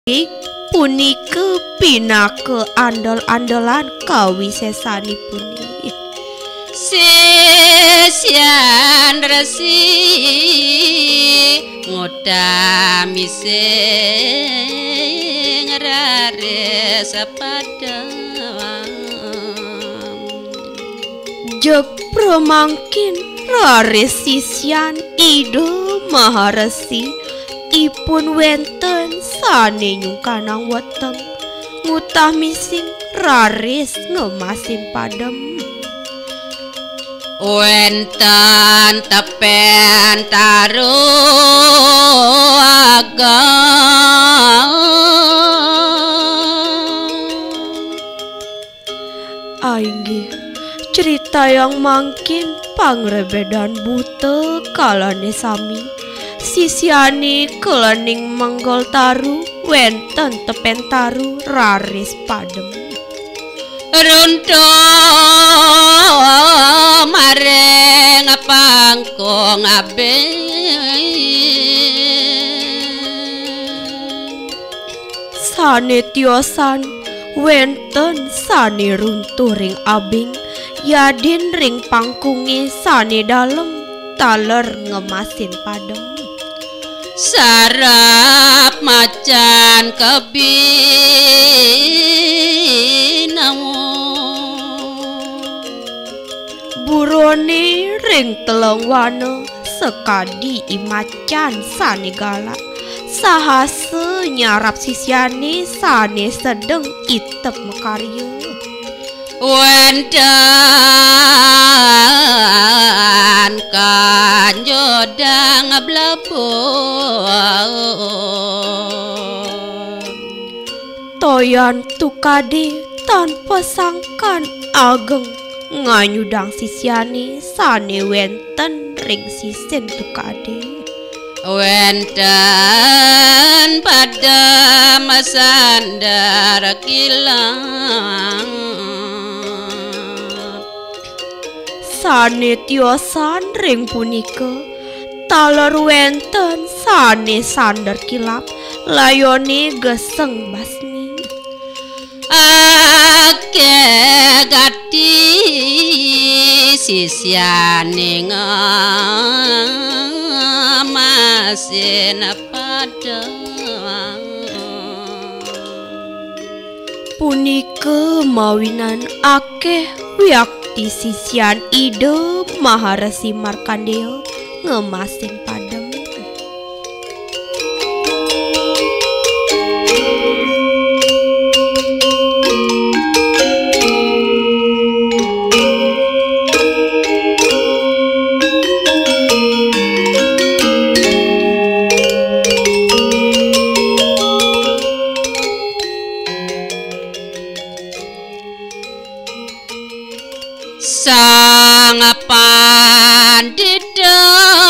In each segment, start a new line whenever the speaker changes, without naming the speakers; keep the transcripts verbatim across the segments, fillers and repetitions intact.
punika pinake andal-andalan kawisesanipun
Sesian resi ngutami sing rare sapadam
jeg promangkin rare sisyan Ida Maharesi ipun wenten sane nyungkanang weteng ngutah mising raris ngemasin padem
wenten tepen taru
Ainggih cerita yang mangkin pangrebedan buta kalane sami sisyane kelening menggol taru wenten tepen taru raris padem
runto mareng pangkong abe
sane tiosan wenten sane runturing abing yadin ring pangkungi sane dalem taler ngemasin padem
sarap macan kebinamu
burone ring teleng wana sekadi imacan sane galak sahase nyarap sisyane sane sedeng itep mekarya
wenten kanjodang blebon
toyan tukade tanpa sangkan ageng nganyudang sisyane sane wenten ring sisen tukade
wenten pada masandar kilang
sane tiosan ring punika taler wenten sane sandar kilap layone geseng basmi
ake gati sisyane ngamasin pada
punika mawinan akeh wiakti sisyan Ida Maharesi Markandeya ngemasin padem
sang pandita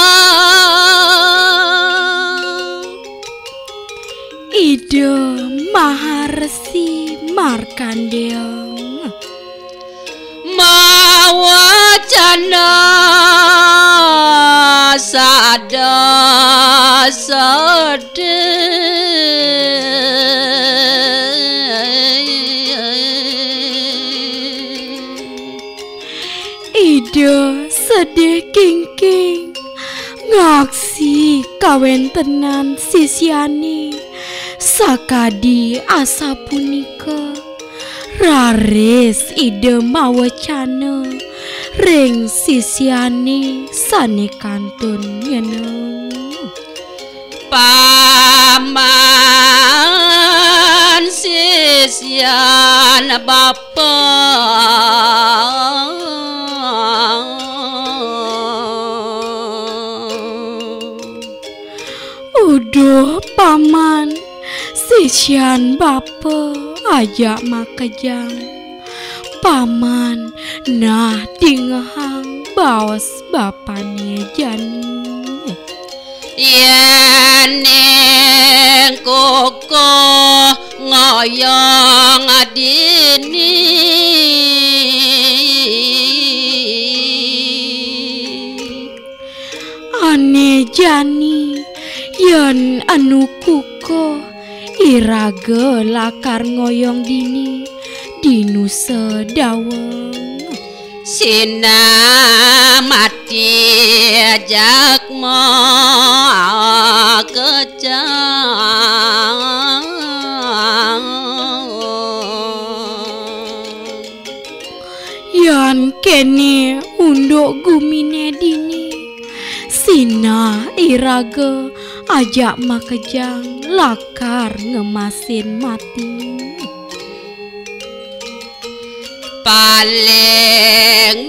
Ida Maharesi Markandeya
mawacana sada sade
Ida sedih kingking ngaksi kawentenan sisyane sakadi asa punika raris Ida mawacana ring sisyane sane kantun yeneng
paman sisyan bapa
uduh paman sisyan bapa aja makajang paman nah dingehang bawas bapane jani
yeneng koko ngoyong adini
ane jani yen anu kuko iraga lakar ngoyong dini dinu sedaweng
sina mati ajak mo kejang
yan kene unduk gumine dini sina iraga ajak makejang lakar ngemasin mati
paling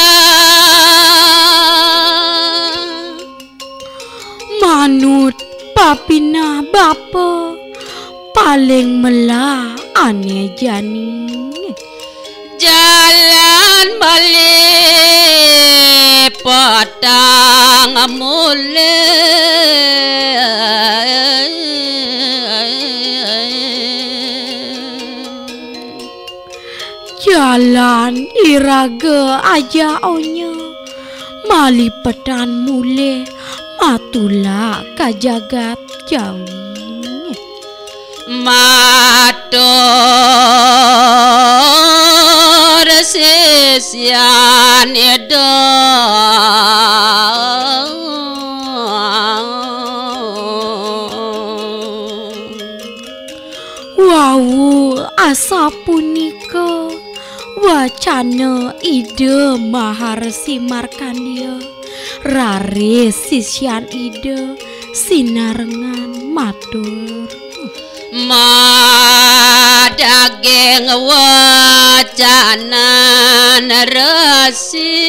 melah
manut papina bapa paling melah ane jani
jalan balik petang mulai
jalan iraga aja onya mali petan mule matula kajagat jawi
matur sesian edo
wau asa punika wacana ide Maharsi Markandeya rare sisyan ide sinarengan matur
madaging wacana resi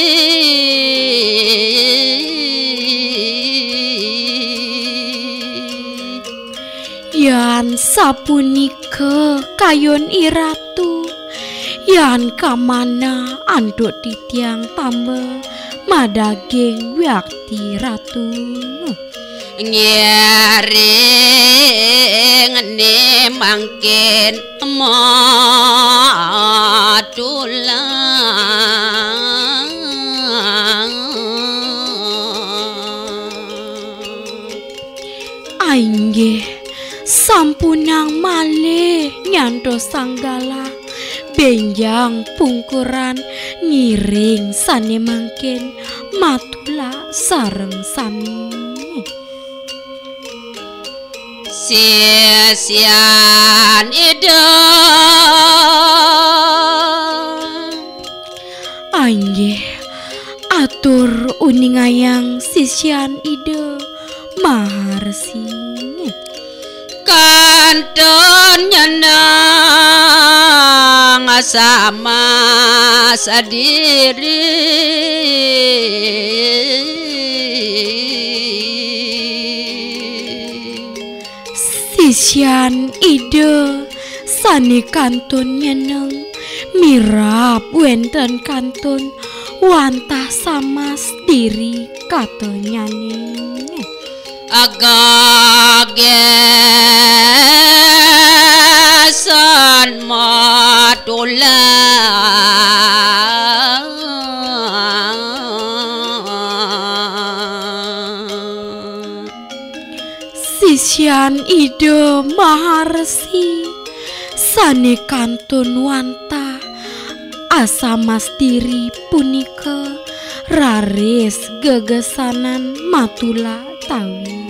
yan sapunika kayon iratu yan kamana anduk titiang tambah madaging wiakti ratu
nyaring ne mangkin matulang
ainggih sampunang malih nyanto sanggala benjang pungkuran ngiring sane mangkin matula sareng sami
sesian ida
ainggih atur uningayang sisyan ide Maharsi
kanton nyenang sama sadiri
sisyan ide sane kantun nyeneng mirap wenten kantun wantah samas diri katonyane
agagesan matulang
sisyan ide Maharsi sane kantun wantah asa mas diri punika raris gegesanan matula tawi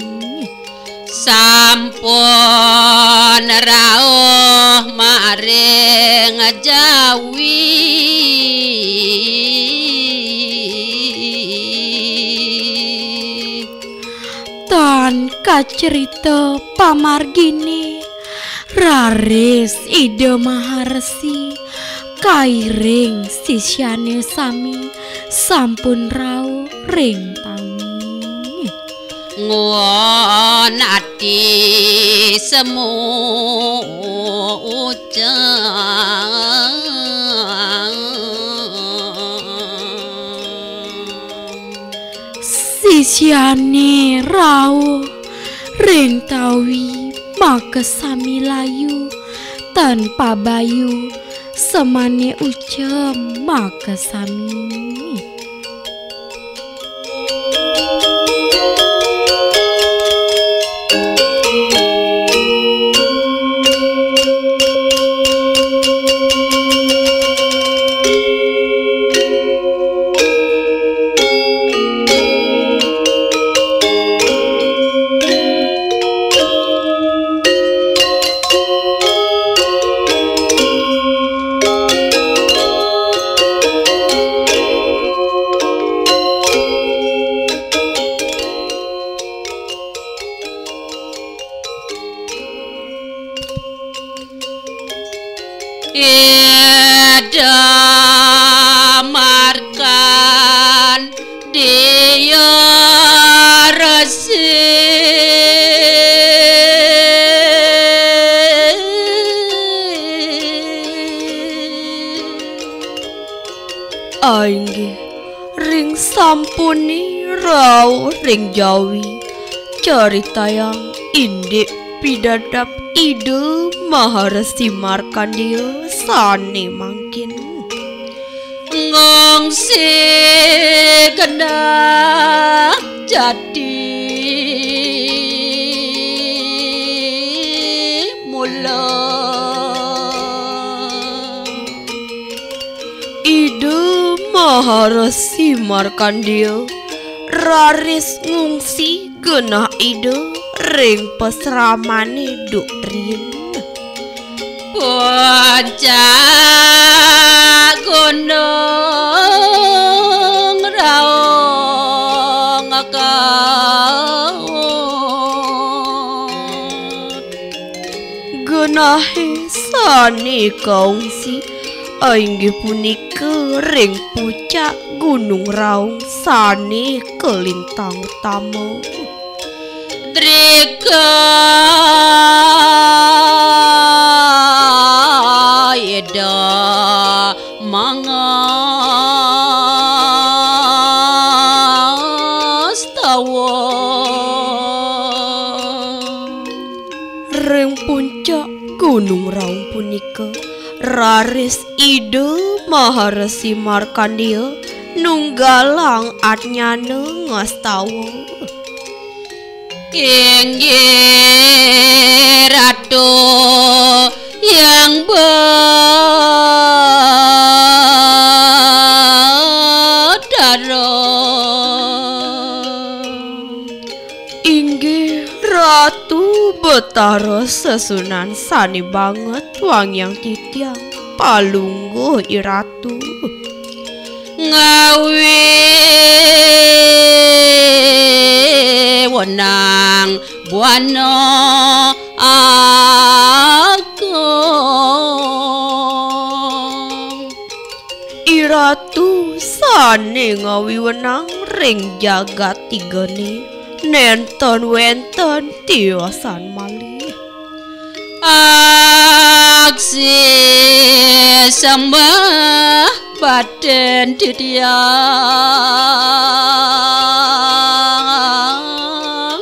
sampun rawuh maring jawi
tan kacerita pamargine raris ide Maharsi kairing sisyane sami sampun rauh ring tawi
ngonati semu ucang
sisyane rauh ring tawi makesami layu tanpa bayu semane ucem makesami
edamarkan dia resi
Aingge ring sampuni rau ring Jawi cerita yang indik pidadap ide Maharesi Markandeya sane mangkin
ngongsi genah jadi mula
ide Maharesi Markandeya raris ngungsi genah ide ring pesramane duk rin
puncak gunung raung kaut
genahe sane kaungsi aingge punika ring puncak gunung raung sane kelintang utama
Drika eda mangastawa
ring puncak gunung raung punika raris ide Maharesi Markandeya nunggalang atnyana ngastawa
inggih ratu yang berdarah
inggih ratu Betara Sesunan sani banget wangyang titiang palungguh iratu
ngawi wenang buana aku
iratu sane ngawi wenang ring jagat tigane nenten wenten tiosan malih
aksi sembah badan titiang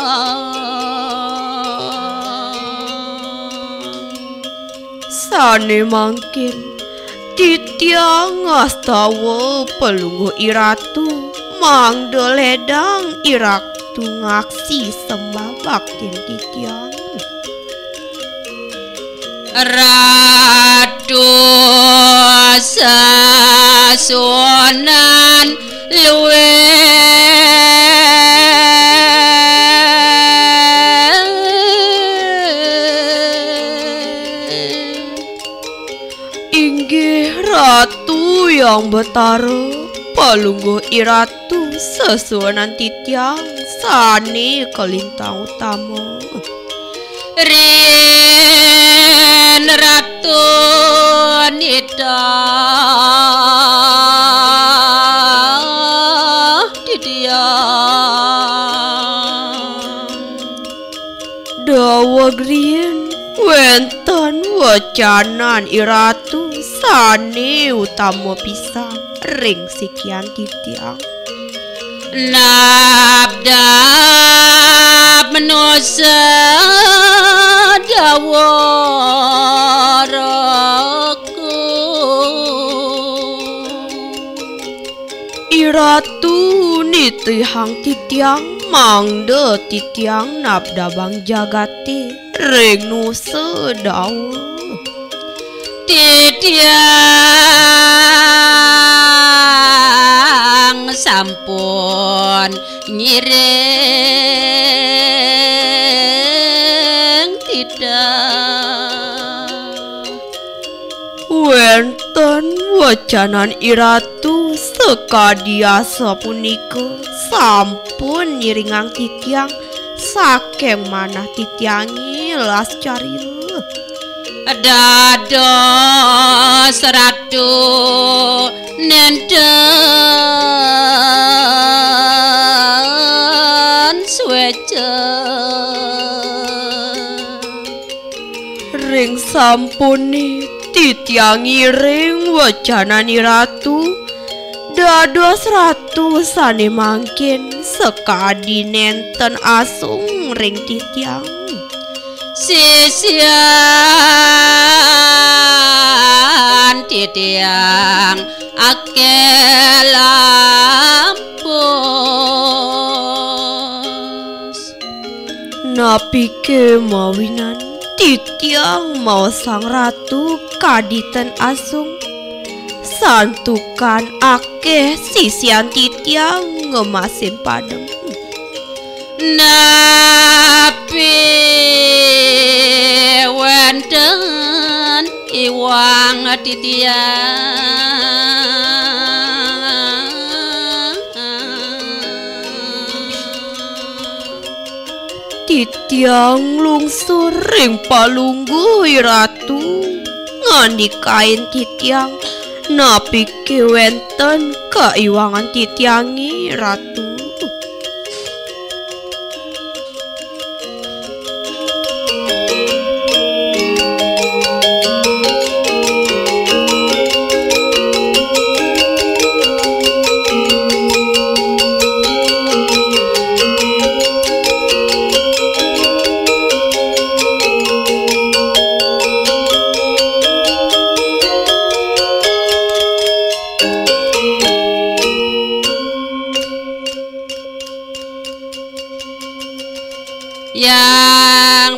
sane mangkin titiang ngastawa pelungguh iratu mangdo ledang iratu ngaksi sembah baktin titiang
Ratu Sesunan luwe
inggih ratu yang betara palungguh iratu Sesunan titiang sane kelintang utama
Rin Ratu Nida Didiang
dawa grien wenten wacanan iratu sane utama pisan ring sikian titiang
nabdab menusa dawaraku
iratu nitihang titiang mangde titiang nabdabang jagati ring nusa dawa
titiang sampun ngiring tidak
wenten wacanan iratu sekadiasa punika sampun nyiringang titiang saking manah titiangi las carita
dados ratu nenten suweja
ring sampuni tityangi ring wacanani ratu dados ratu sane mangkin sekadi nenten asung ring tityang
sisian titiang akeh lampus
napike mawinan titiang mau sang ratu kaditen asung santukan akeh sisian titiang ngemasin padem
napi wenten iwang titiang
titiang lungsur ring palungguh ratu ngandikain titiang napike wenten kaiwangan titiangi ratu
yang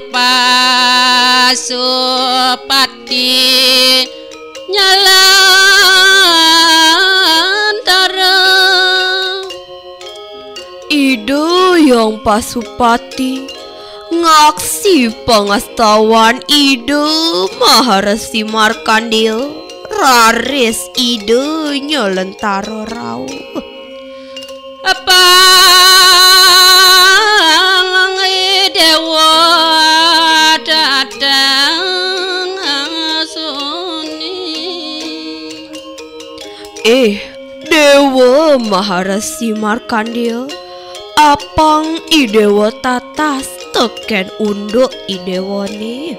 pasupati nyalantara
ide yang pasupati ngaksi pengastawan ide Maharesi Markandil raris ide nyelentaro rau
apa dewa datang suni
eh dewa Maharesi Markandil apang idewa tatas teken unduk idewani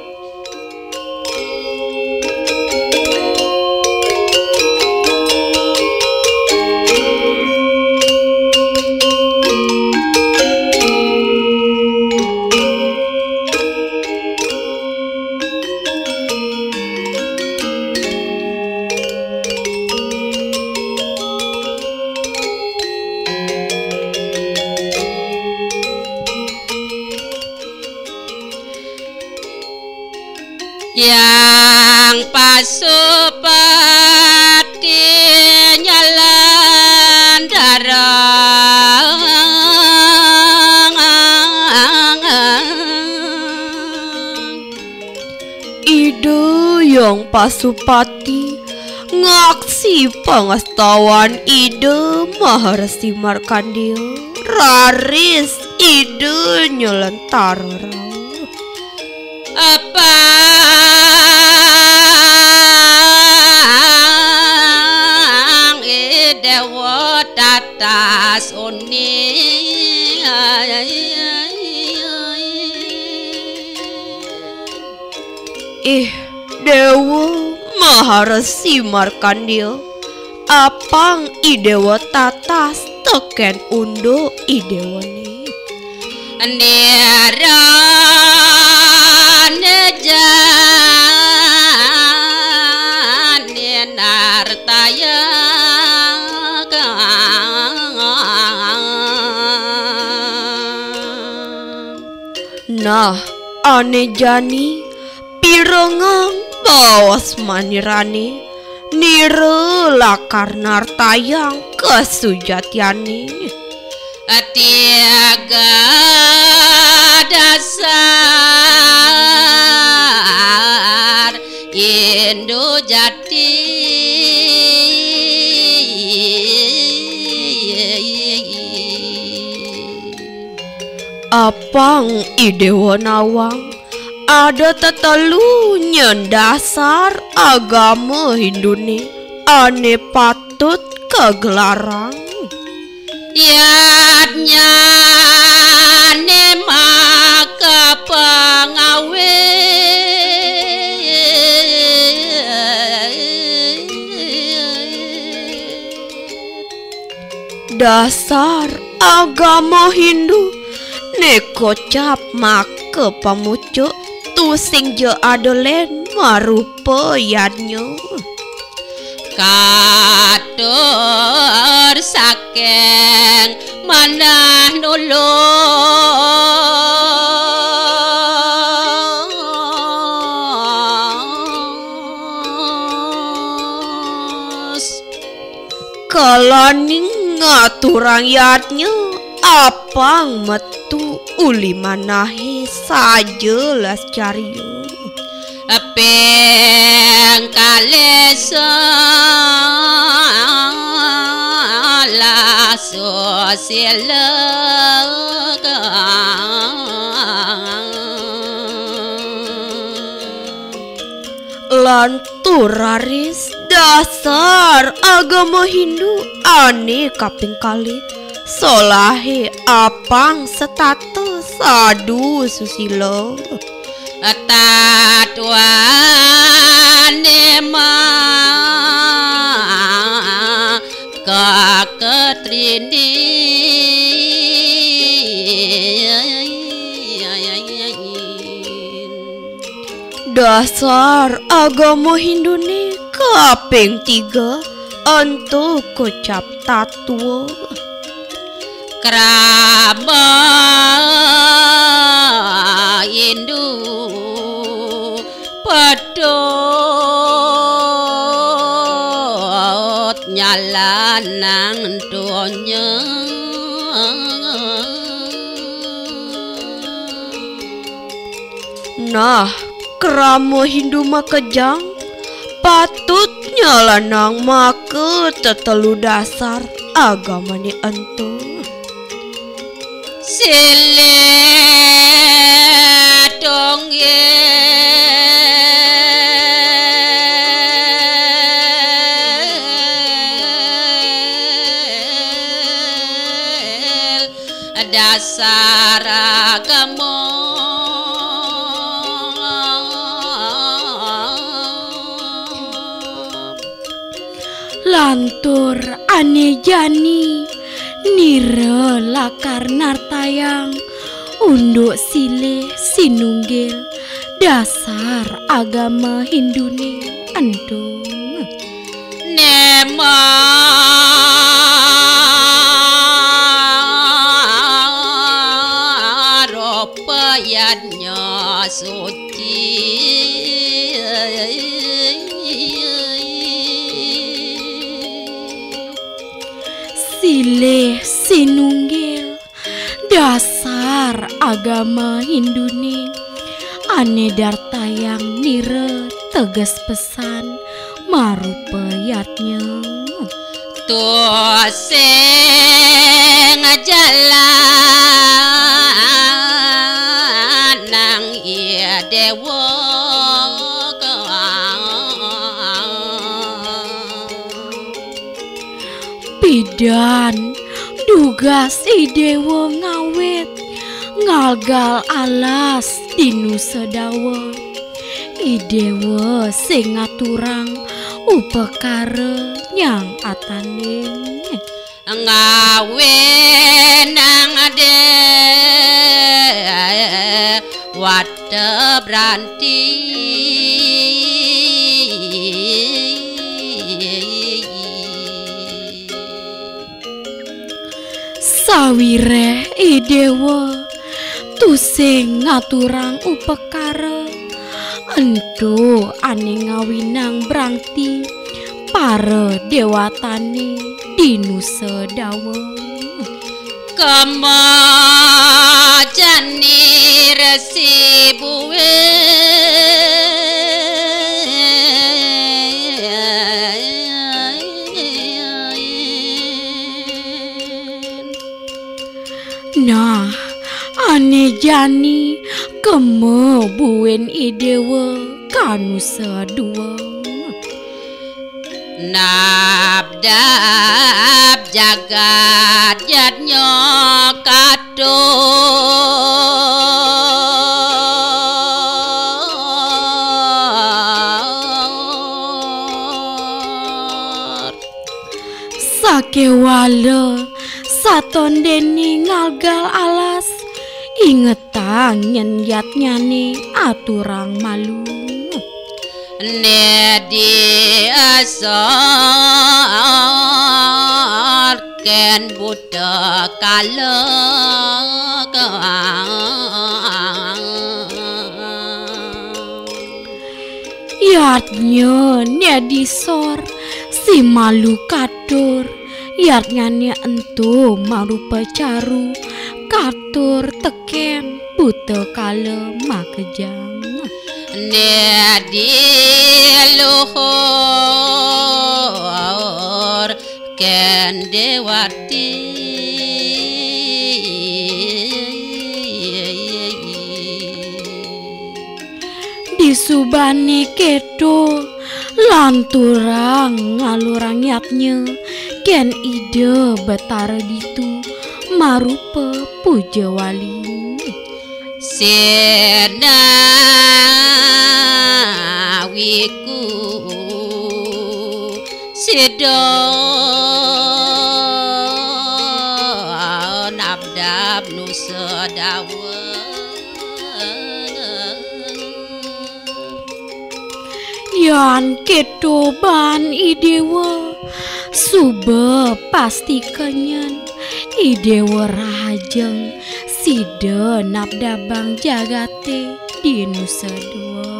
yang pasupati nyalandara
ide yang pasupati ngaksi pengastawan ide Maharesi Markandil raris ide nyelentaro rau
apa dewa tatas uni
eh dewa Maharesi Markandil apang idewa tatas teken unduk idewani
nera nejan nartaya
nah ane jani pirengang bawas manirani nire lakar nartayang kesujatiani
tiaga dasar Indo Jati
apang idewa nawang ada tetelu nyendasar agama Hindune ane patut kegelarang.
Yatnya ne maka pengawe
dasar agama Hindu ne kocap make pamucuk tu sing je adolen marupa yadnya
katur sakeng manah nulos
kalaning ngaturang yadnya apang metu uli manahe sajelas cariyo
Peng kalesa la sosial
lanturaris dasar agama Hindu ane kaping kali solahe apang status sadu susilo
tatuane mah kaketrini
dasar agama Hindu nih kaping tiga untuk kocap tatuo
krama Hindu pedot nyalanang donya
nah krama Hindu makejang patut nyalanang make tetelu dasar agama ni entu
sile dongye dasar agama
lantur ane jani nira lakar nartayang unduk sile sinunggil dasar agama Hindune andung
nema ropayanya suci
sile sinunggil dasar agama Hindune ane dartayang nira tegas pesan marupayatnya
tuh sing jalan nang iya dewa
pidan duga si dewa ngawet ngalgal alas dinu sedawa idewa sing ngaturang upekara nyang atane
ngawe nang ade wate branti
sawire idewa tu sing ngaturang upekara entu ane ngawinang brangti para dewatane dinu sedawa
kamajani resi buwe
nah ane jani kemo buen kanu sedua.
Nabdab jagat jatnya katur
Sakewala saton deni ngalgal alas ingetang nyen yat nyane aturang malu.
Nedi asar ken buta kala
Yatnya nedi sor si malu katur. Yatnya ne entu marupa caru katur teken buta kala makejang.
Nedi luhur ken dewati
disubane kedo lanturang ngalurang yatnya ken ide betara ditu marupa puja wali.
Senawiku sedo nabdab nu sedawa
Yan kedoban idewa suba pasti kenyen idewa rahajeng sida nabdabang jagate di nusa dua.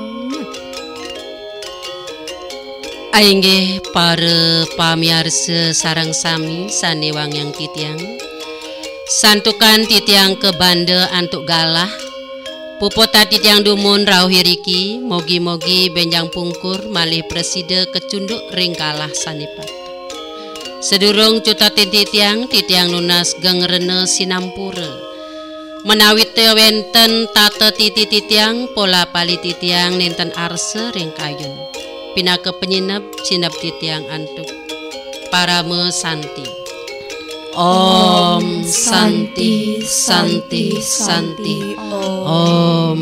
Ainggih para pamiarsa sarang sami sanewang yang titiang santukan titiang ke banda antuk galah pupota titiang dumun rauhiriki mogi-mogi benjang pungkur malih presida kecunduk ring kalah sanipat sedurung cuta titiang titiang nunas gengrene sinampura menawi teu wenten tata titi titiang pola pali titiang ninten arse ring kayun pinake penyinep sinep titiang antuk parame santi Om Santi Santi Santi Om.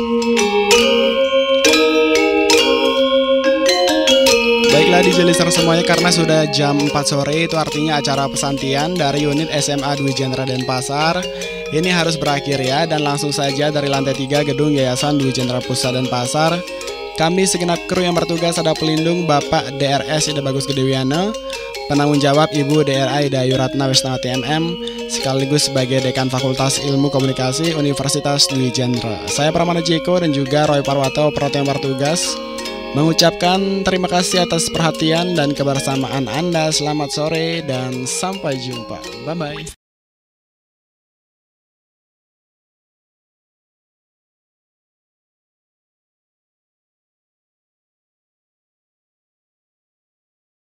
Baiklah D J listener semuanya, karena sudah jam empat sore, itu artinya acara pesantian dari unit S M A Dwi Jendra Denpasar ini harus berakhir ya. Dan langsung saja dari lantai tiga gedung Yayasan Dwi Jendra Pusat Denpasar, kami segenap kru yang bertugas ada pelindung Bapak D R S Ida Bagus Gedewiana, penanggung jawab Ibu D R A Ida Yuratna Wesnawati M M, sekaligus sebagai Dekan Fakultas Ilmu Komunikasi Universitas Dwi Jendra. Saya Pramana Jeko dan juga Roy Parwato, operator yang bertugas, mengucapkan terima kasih atas perhatian dan kebersamaan Anda. Selamat sore dan sampai jumpa. Bye-bye.